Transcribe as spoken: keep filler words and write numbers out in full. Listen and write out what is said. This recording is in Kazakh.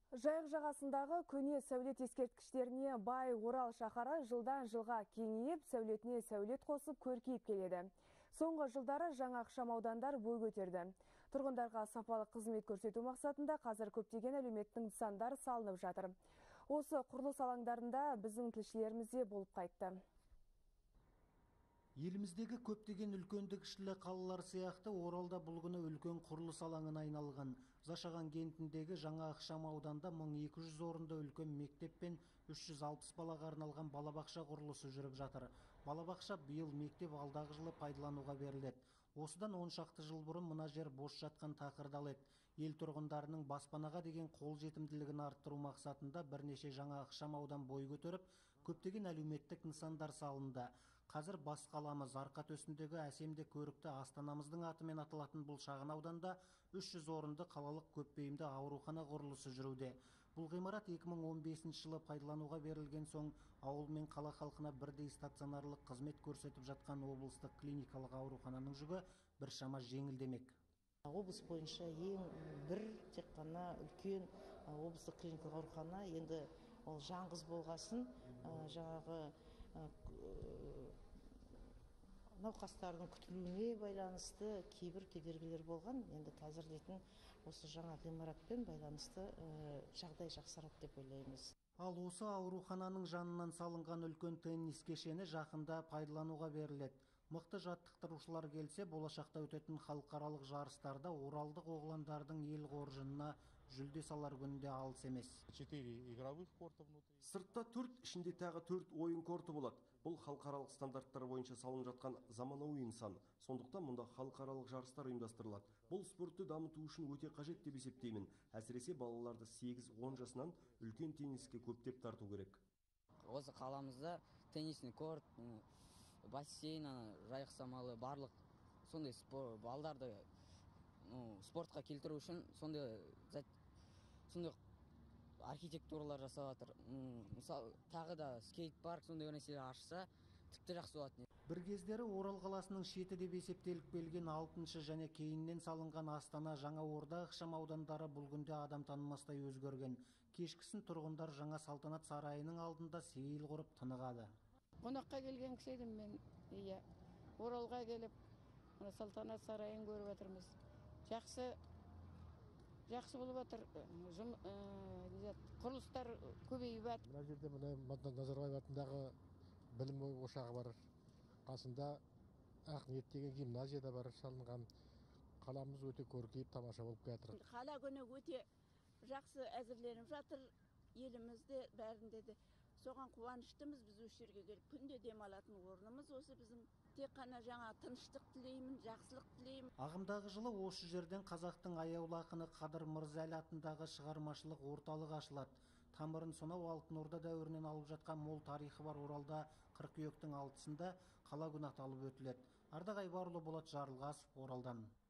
Жайық жағасындағы көне сәулет ескерткіштеріне бай Орал шаһары жылдан жылға кеңейіп, сәулетіне сәулет қосып көркейіп келеді. Соңғы жылдары жаңа ықшамаудандар бой көтерді. Тұрғындарға сапалы қызмет көрсету мақсатында қазір көптеген әлеуметтік нысандар салынып жатыр. Осы құрылыс алаңдарында біздің тілшілеріміз де болып қайтты. Еліміздегі көптеген үлкенді кішілі қалалар сияқты Оралда бұл күні үлкен құрылыс алаңына айналған. Зашаған кентіндегі жаңа ықшам ауданда мың екі жүз орынды үлкен мектеп пен үш жүз алпыс балаға арналған балабақша құрылысы жүріп жатыр. Балабақша биыл, мектеп алдағы жылы пайдалануға беріледі. Осыдан он шақты жыл бұрын мына жер бос жатқан тақырдалы еді. Ел тұрғындарының баспанаға деген қол жетімділігін арттыру мақсатында бірнеше жаңа ықшам аудан бой көтеріп, көптеген әлеуметтік нысандар салынды. Қазір бас қаламыз арқа төсіндегі әсемде көрікті астанамыздың атымен аталатын бұл шағын ауданда үш жүз орынды қалалық көпбейімді аурухана құрылысы жүруде. Бұл ғимарат екі мың он бесінші жылы пайдалануға берілген соң ауыл мен қала халқына бірдей стационарлық қызмет көрсетіп жатқан облыстық клиникалық аурухананың жүгі біршама жеңілдемек. Облыс бойынша ең бір тек қана үлкен облыстық клиникалық аурухана, енді ол жаңғыз болғасын жаңағы науқастардың күтілуіне байланысты кейбір кедергілер болған. Енді қазір дейтін осы жаңа ғимаратпен байланысты жағдай жақсарады деп ойлаймыз. Ал осы аурухананың жанынан салынған үлкен теннис кешені жақында пайдалануға беріледі. Мықты жаттықтырушылар келсе, болашақта өтетін халықаралық жарыстарда оралдық оғландардың ел қоржынына жүлде салар күнде алыс емес. Сыртта төрт, ішінде тағы төрт ойын корты болады. Бұл халықаралық стандарттар бойынша салынып жатқан заманауи нысан. Сондықтан мұнда халықаралық жарыстар ұйымдастырылады. Бұл спортты дамыту үшін өте қажет деп есептеймін. Әсіресе балаларды сегіз он жасынан үлкен тенниске көптеп тарту керек. Осы қаламызда теннисный корт, бассейн, жайық самалы барлық сондай балдарды спортқа келтіру үшін сондай сондай архитектуралар жасап жатыр. Мысалы, тағы да скейт-парк сондай нәрселер ашса, тіпті жақсы болады. Бір кездері Орал қаласының шеті деп есептеліп келген алтыншы және кейіннен салынған Астана, Жаңа Орда ықшам аудандары бұл күнде адам танымастай өзгерген. Кешкісін тұрғындар жаңа салтанат сарайының алдында сейіл құрып тынығады. Қонаққа келген кісі едім мен, иә. Оралға келіп, салтанат сарайын көріп жатырмыз. Жақсы, жақсы болып жатыр. Құрылыстар көбейіп жатыр. Мына жерде мына Назарбаев атындағы білім ошағы бар. Қасында Ақниет деген гимназия да бар салынған. Қаламыз өте көркейіп, тамаша болып жатыр. Қала күні өте жақсы әзірленіп жатыр. Елімізде бәрінде де соған қуаныштымыз. Біз осы жерге келіп күнде демалатын орнымыз осы біздің. Тек қана жаңа тыныштық тілеймін, жақсылық тілеймін. Ағымдағы жылы осы жерден қазақтың аяулы ақыны Қадыр Мырза Әлі атындағы шығармашылық орталығы ашылады. Тамырын сонау алтын орда дәуірінен алып жатқан мол тарихы бар Оралда қыркүйектің алтысында қала күні аталып өтіледі. Ардақ Айбарұлы, Болат Жарылғасов, Оралдан.